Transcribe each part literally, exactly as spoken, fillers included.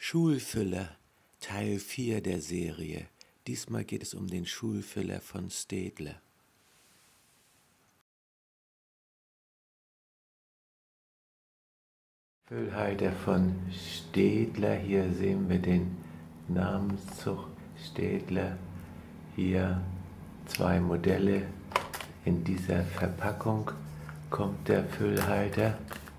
Schulfüller, Teil vier der Serie. Diesmal geht es um den Schulfüller von Staedtler. Füllhalter von Staedtler, hier sehen wir den Namenszug Staedtler. Hier zwei Modelle. In dieser Verpackung kommt der Füllhalter.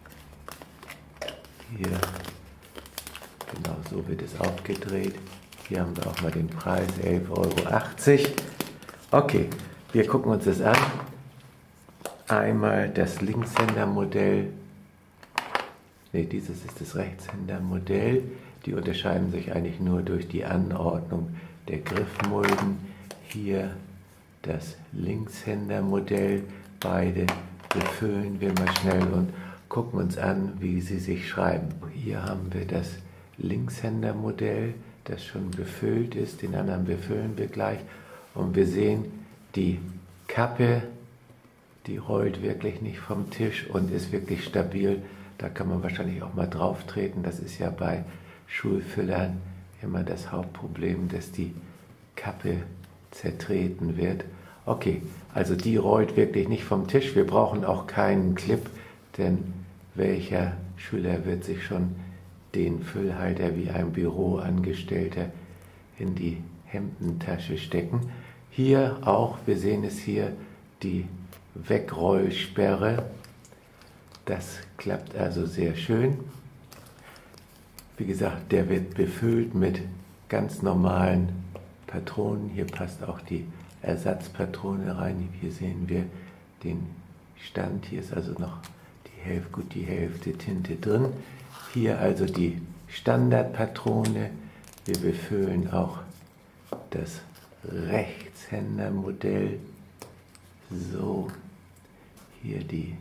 Hier, genau so wird es aufgedreht. Hier haben wir auch mal den Preis, elf Euro achtzig. Okay, wir gucken uns das an. Einmal das Linkshändermodell. Ne, dieses ist das Rechtshändermodell. Die unterscheiden sich eigentlich nur durch die Anordnung der Griffmulden. Hier das Linkshändermodell. Beide befüllen wir mal schnell und gucken uns an, wie sie sich schreiben. Hier haben wir das Linkshändermodell, das schon befüllt ist. Den anderen befüllen wir gleich. Und wir sehen, die Kappe, die rollt wirklich nicht vom Tisch und ist wirklich stabil. Da kann man wahrscheinlich auch mal drauf treten. Das ist ja bei Schulfüllern immer das Hauptproblem, dass die Kappe zertreten wird. Okay, also die rollt wirklich nicht vom Tisch. Wir brauchen auch keinen Clip, denn welcher Schüler wird sich schon den Füllhalter wie ein Büroangestellter in die Hemdentasche stecken? Hier auch, wir sehen es hier, die Wegrollsperre. Das klappt also sehr schön. Wie gesagt, der wird befüllt mit ganz normalen Patronen. Hier passt auch die Ersatzpatrone rein. Hier sehen wir den Stand. Hier ist also noch die Hälfte, gut die Hälfte Tinte drin. Hier also die Standardpatrone. Wir befüllen auch das Rechtshändermodell. So, hier die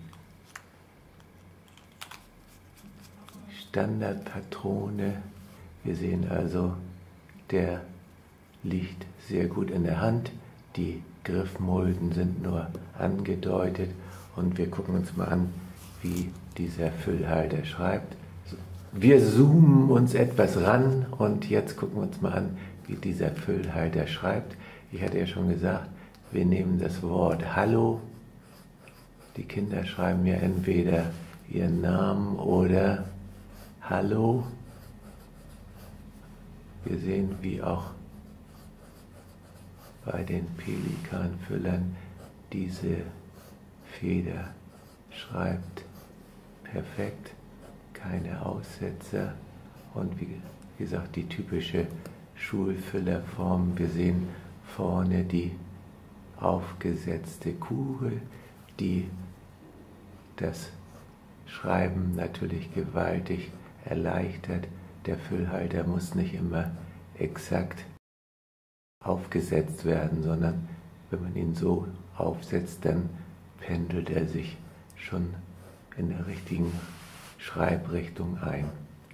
Standardpatrone. Wir sehen also, der liegt sehr gut in der Hand. Die Griffmulden sind nur angedeutet und wir gucken uns mal an, wie dieser Füllhalter schreibt. Wir zoomen uns etwas ran und jetzt gucken wir uns mal an, wie dieser Füllhalter schreibt. Ich hatte ja schon gesagt, wir nehmen das Wort Hallo. Die Kinder schreiben ja entweder ihren Namen oder Hallo. Wir sehen, wie auch bei den Pelikanfüllern diese Feder schreibt perfekt, keine Aussetzer und wie gesagt die typische Schulfüllerform. Wir sehen vorne die aufgesetzte Kugel, die das Schreiben natürlich gewaltig erleichtert. Der Füllhalter muss nicht immer exakt aufgesetzt werden, sondern wenn man ihn so aufsetzt, dann pendelt er sich schon in der richtigen Schreibrichtung ein.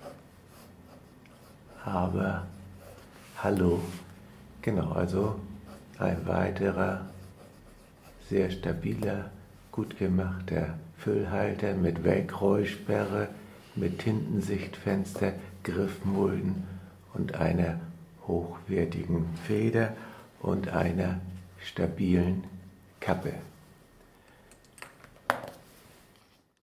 Aber Hallo, genau, also ein weiterer sehr stabiler, gut gemachter Füllhalter mit Wegrollsperre, mit Tintensichtfenster, Griffmulden und einer hochwertigen Feder und einer stabilen Kappe.